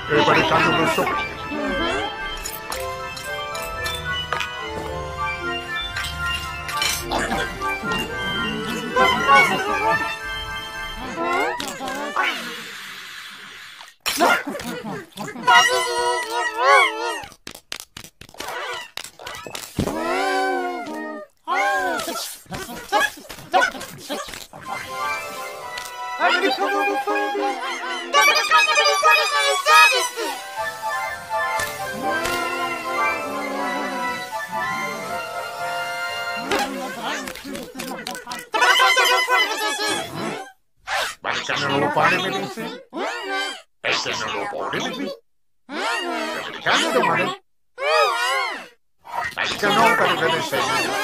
Barricando lo so. Barricando lo pare, mi dice. Este no lo pone, mi dice. Barricando lo pare. Barricando lo pare, mi dice.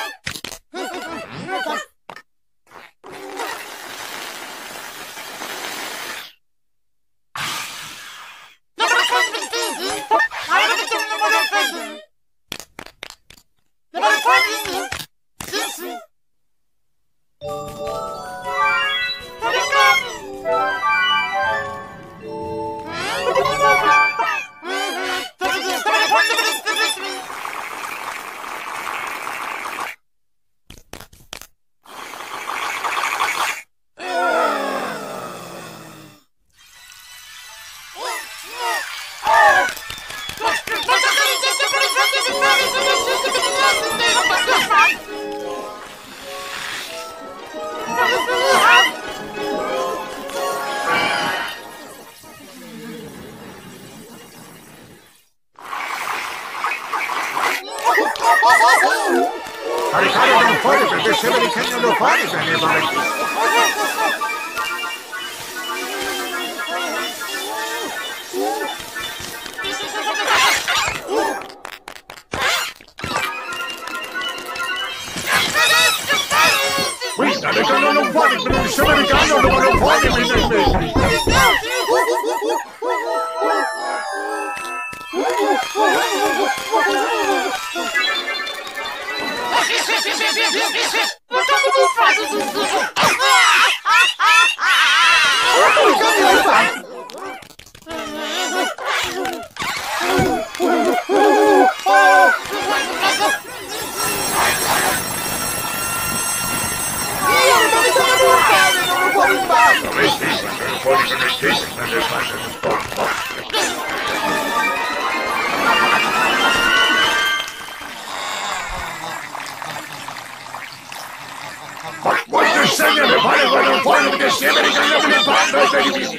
Caricare non fuori perché sembra che non lo fai per le mani. Questa le canno non fuori per il sudamericano non fuori per il Voglio segnare fare quello non puoi perché sembra che non ne parlo e per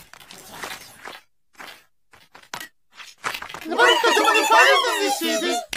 Ma cosa vuole fare con i